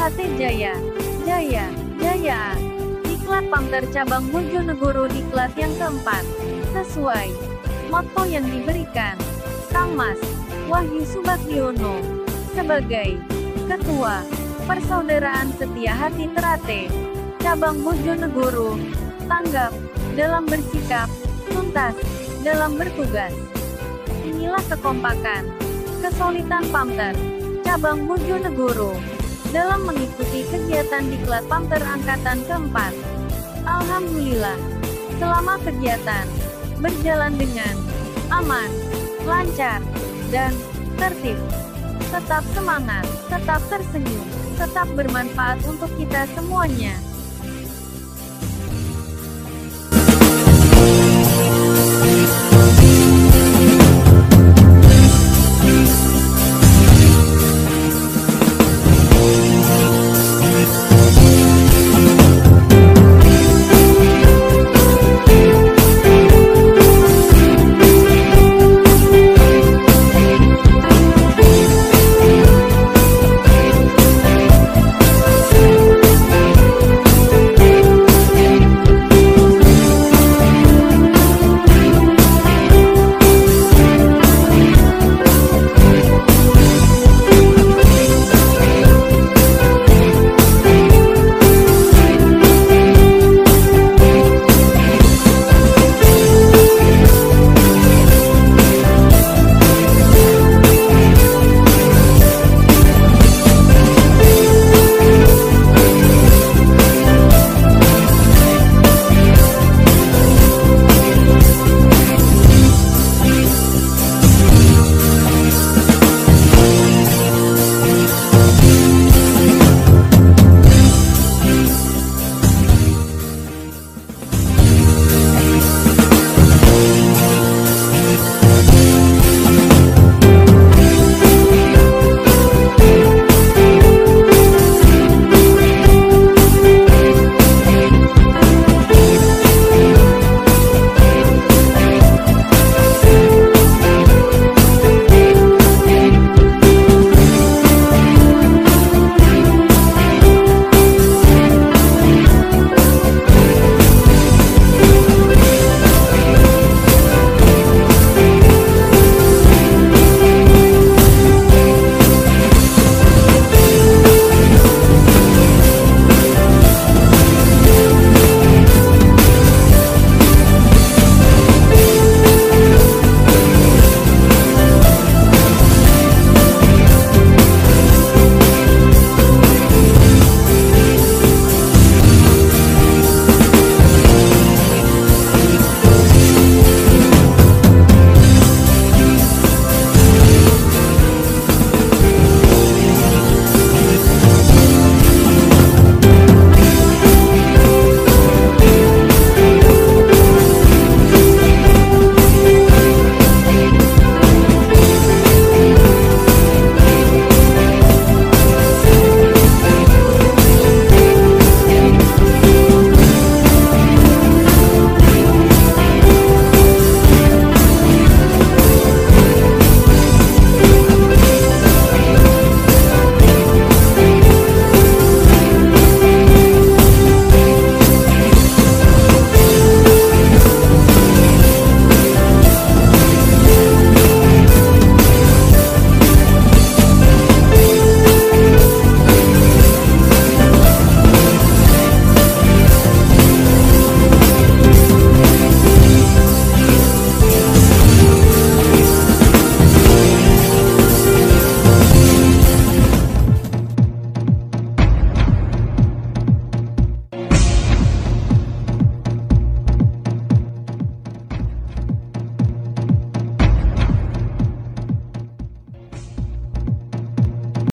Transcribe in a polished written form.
HT Jaya, Jaya, Jaya. Diklat Pamter Cabang Bojonegoro diklat yang keempat. Sesuai motto yang diberikan, Kang Mas Wahyu Subagiono sebagai Ketua Persaudaraan Setia Hati Terate Cabang Bojonegoro, tanggap dalam bersikap, tuntas dalam bertugas. Inilah kekompakan, kesolidan Pamter Cabang Bojonegoro dalam mengikuti kegiatan diklat Pamter Angkatan keempat. Alhamdulillah, selama kegiatan berjalan dengan aman, lancar, dan tertib. Tetap semangat, tetap tersenyum, tetap bermanfaat untuk kita semuanya.